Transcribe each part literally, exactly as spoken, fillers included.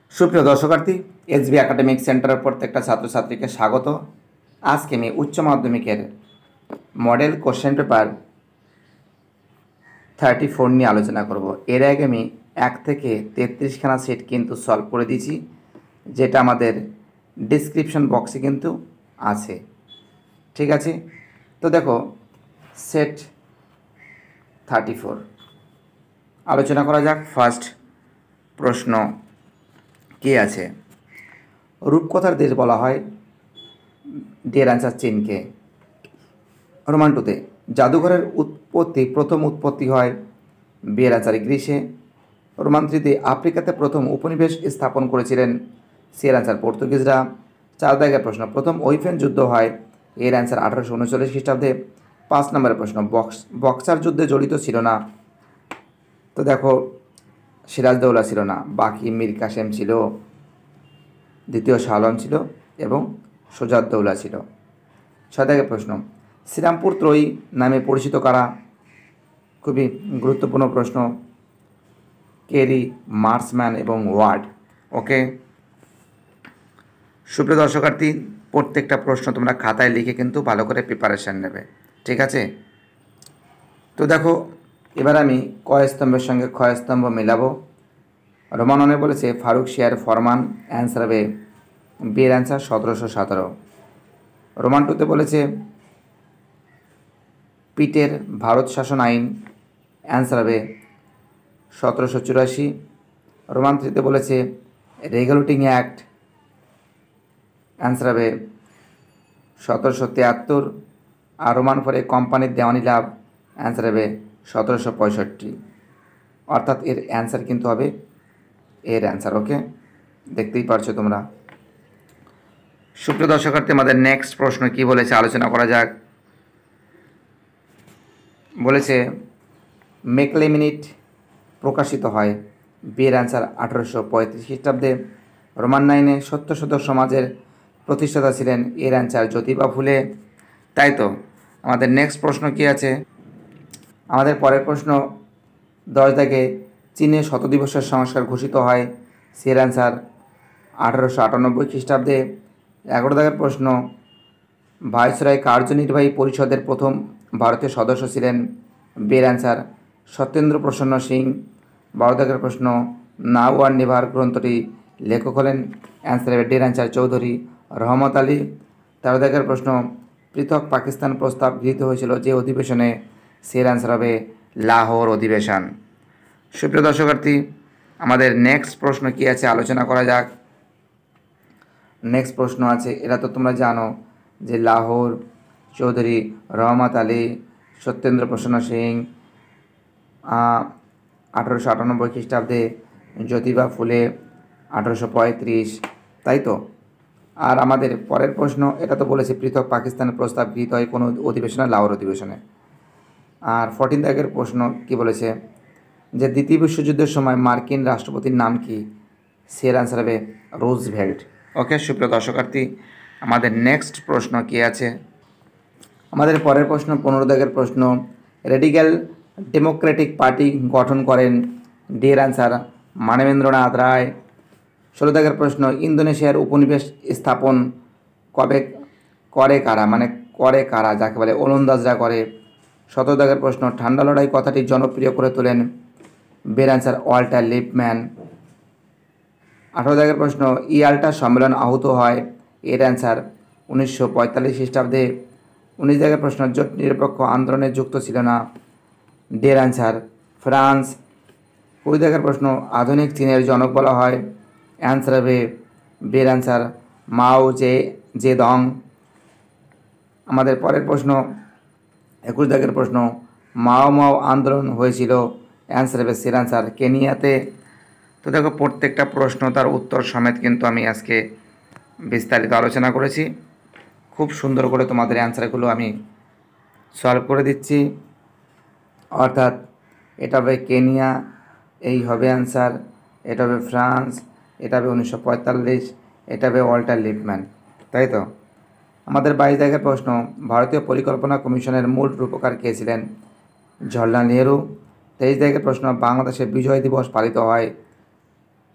সুপ্রিয় দর্শকার্থী, SB academic সেন্টারের প্রত্যেকটা ছাত্রছাত্রীকে স্বাগত। আজকে আমি উচ্চ মাধ্যমিকের model question paper thirty four নিয়ে আলোচনা করব। এর আগে আমি এক থেকে তেত্রিশখানা সেট কিন্তু সলভ করে দিয়েছি, যেটা আমাদের ডিসক্রিপশন বক্সে কিন্তু আছে। ঠিক আছে, তো দেখো সেট থার্টি ফোর আলোচনা করা যাক। ফার্স্ট প্রশ্ন কি আছে? রূপকথার দেশ বলা হয় ডিয়ার অ্যান্সার চীনকে। রোমান টুতে জাদুঘরের উৎপত্তি প্রথম উৎপত্তি হয় বিয়ের অ্যান্সার গ্রিসে। রোমান থ্রিতে আফ্রিকাতে প্রথম উপনিবেশ স্থাপন করেছিলেন সিয়ের অ্যান্সার পর্তুগিজরা। চার দাগের প্রশ্ন প্রথম ওইফেন যুদ্ধ হয় এর অ্যান্সার আঠারোশো উনচল্লিশ খ্রিস্টাব্দে। পাঁচ নম্বরের প্রশ্ন বক্স বক্সার যুদ্ধে জড়িত ছিল না। তো দেখো সিরাজদৌল্লা ছিল না, বাকি মীর কাসেম ছিল, দ্বিতীয় শাহ আলম ছিল এবং সুজাউদ্দৌলা ছিল। ছয় দাগের প্রশ্ন শ্রীরামপুর ত্রয়ী নামে পরিচিত কারা? খুবই গুরুত্বপূর্ণ প্রশ্ন। কেরি, মার্সম্যান এবং ওয়ার্ড। ওকে সুপ্রিয় দর্শকার্থী, প্রত্যেকটা প্রশ্ন তোমরা খাতায় লিখে কিন্তু ভালো করে প্রিপারেশান নেবে, ঠিক আছে? তো দেখো এবার আমি কয় স্তম্ভের সঙ্গে ক্ষয় স্তম্ভ মেলাবো। রোমাননে বলেছে ফারুক শিয়ার ফরমান, অ্যান্সার হবে বিয়ের অ্যান্সার সতেরোশো সতেরো। রোমান টুতে বলেছে পিটের ভারত শাসন আইন, অ্যান্সার হবে সতেরোশো চুরাশি। রোমান থ্রিতে বলেছে রেগুলেটিং অ্যাক্ট, অ্যান্সার হবে সতেরোশো তিয়াত্তর। আর রোমান ফোরে কোম্পানির দেওয়ানি লাভ, অ্যান্সার হবে সতেরোশো পঁয়ষট্টি। অর্থাৎ এর অ্যান্সার কিন্তু হবে এর অ্যান্সার। ওকে, দেখতেই পারছো তোমরা। সুপ্রিয় দর্শকার্থী, আমাদের নেক্সট প্রশ্ন কি বলেছে আলোচনা করা যাক। বলেছে মেকলে মিনিট প্রকাশিত হয় বিয়ের অ্যান্সার আঠারোশো পঁয়ত্রিশ খ্রিস্টাব্দে। রোমান নাইনে সত্যশোধক সমাজের প্রতিষ্ঠাতা ছিলেন এর অ্যান্সার জ্যোতিবা ফুলে। তাই তো আমাদের নেক্সট প্রশ্ন কি আছে? আমাদের পরের প্রশ্ন দশ দাগে চীনে শতদিবসের সংস্কার ঘোষিত হয় এর অ্যান্সার আঠারোশো আটানব্বই খ্রিস্টাব্দে। এগারো দাগের প্রশ্ন ভাইসরয় কার্যনির্বাহী পরিষদের প্রথম ভারতীয় সদস্য ছিলেন বের অ্যান্সার সত্যেন্দ্র প্রসন্ন সিং। বারো দাগের প্রশ্ন নাও আর নেভার গ্রন্থটি লেখক হলেন, অ্যান্সার হবে ডের অ্যান্সার চৌধুরী রহমত আলী। তেরো দাগের প্রশ্ন পৃথক পাকিস্তান প্রস্তাব গৃহীত হয়েছিল যে অধিবেশনে, সের অ্যান্সার হবে লাহোর অধিবেশন। সুপ্রিয় দর্শকার্থী, আমাদের নেক্সট প্রশ্ন কি আছে আলোচনা করা যাক। নেক্সট প্রশ্ন আছে, এরা তো তোমরা জানো যে লাহোর চৌধুরী রহমত আলী, সত্যেন্দ্র প্রসন্ন সিং, আঠারোশো আটানব্বই খ্রিস্টাব্দে জ্যোতিবা ফুলে আঠারোশো পঁয়ত্রিশ, তাই তো। আর আমাদের পরের প্রশ্ন, এটা তো বলেছে পৃথক পাকিস্তানের প্রস্তাব গৃহীত হয় কোনো অধিবেশনে, লাহোর অধিবেশনে। আর ফোরটিন দাগের প্রশ্ন কি বলেছে যে দ্বিতীয় বিশ্বযুদ্ধের সময় মার্কিন রাষ্ট্রপতির নাম কি? সের অ্যান্সার হবে রুজভেল্ট। ওকে সুপ্রিয় দর্শকার্থী, আমাদের নেক্সট প্রশ্ন কি আছে? আমাদের পরের প্রশ্ন পনেরো দাগের প্রশ্ন রেডিক্যাল ডেমোক্রেটিক পার্টি গঠন করেন ডের অ্যান্সার মানবেন্দ্রনাথ রায়। ষোলো দাগের প্রশ্ন ইন্দোনেশিয়ার উপনিবেশ স্থাপন কবে করে কারা, মানে করে কারা যাকে বলে ওলন্দাজরা করে। সতেরো দাগের প্রশ্ন ঠান্ডা লড়াই কথাটি জনপ্রিয় করে তোলেন বের অ্যান্সার ওয়াল্টার লিপম্যান। আঠারো দাগের প্রশ্ন ইয়াল্টা সম্মেলন আহত হয় এর অ্যান্সার উনিশশো পঁয়তাল্লিশ খ্রিস্টাব্দে। উনিশ দাগের প্রশ্ন জোট নিরপেক্ষ আন্দোলনে যুক্ত ছিল না, ডের অ্যান্সার ফ্রান্স। কুড়ি দাগের প্রশ্ন আধুনিক চীনের জনক বলা হয়, অ্যান্সার হবে বের অ্যান্সার মাও জে জেদং। আমাদের পরের প্রশ্ন একুশ দাগের প্রশ্ন মাও মাও আন্দোলন হয়েছিল, অ্যান্সার হবে সের অ্যান্সার কেনিয়াতে। তো দেখো প্রত্যেকটা প্রশ্ন তার উত্তর সমেত কিন্তু আমি আজকে বিস্তারিত আলোচনা করেছি। খুব সুন্দর করে তোমাদের অ্যান্সারগুলো আমি সলভ করে দিচ্ছি। অর্থাৎ এটা হবে কেনিয়া, এই হবে অ্যান্সার, এটা হবে ফ্রান্স, এটা হবে উনিশশো পঁয়তাল্লিশ, এটা হবে ওয়াল্টার লিপম্যান, তাই তো। আমাদের বাইশ দাগের প্রশ্ন ভারতীয় পরিকল্পনা কমিশনের মূল রূপকার কে ছিলেন? জওহরলাল নেহরু। তেইশ দাগের প্রশ্ন বাংলাদেশে বিজয় দিবস পালিত হয়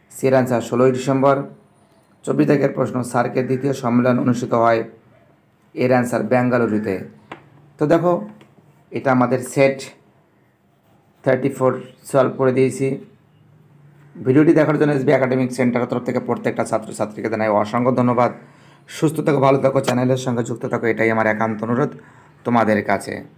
সি এর অ্যান্সার ষোলোই ডিসেম্বর। চব্বিশ তারিখের প্রশ্ন, সার্কের দ্বিতীয় সম্মেলন অনুষ্ঠিত হয়, এর অ্যান্সার বেঙ্গালুরুতে। তো দেখো এটা আমাদের সেট থার্টি ফোর সলভ করে দিয়েছি। ভিডিওটি দেখার জন্য এসবি একাডেমিক সেন্টারের তরফ থেকে প্রত্যেকটা ছাত্রছাত্রীকে জানাই অসংখ্য ধন্যবাদ। সুস্থ থাকো, ভালো থাকো, চ্যানেলের সঙ্গে যুক্ত থাকো, এটাই আমার একান্ত অনুরোধ তোমাদের কাছে।